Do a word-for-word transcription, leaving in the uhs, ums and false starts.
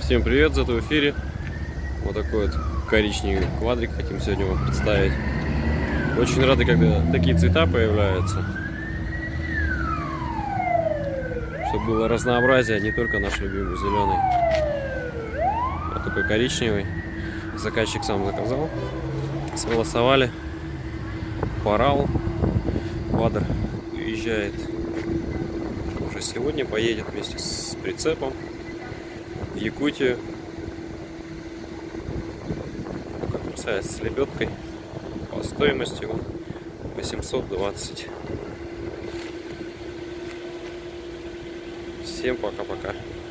Всем привет, зато в эфире. Вот такой вот коричневый квадрик хотим сегодня вам представить. Очень рады, когда такие цвета появляются, чтобы было разнообразие, не только наш любимый зеленый. Вот такой коричневый. Заказчик сам заказал. Согласовали. Порал. Квадр уезжает уже сегодня, поедет вместе с прицепом в Якутию. С лебедкой по стоимости восемьсот двадцать. Всем пока-пока.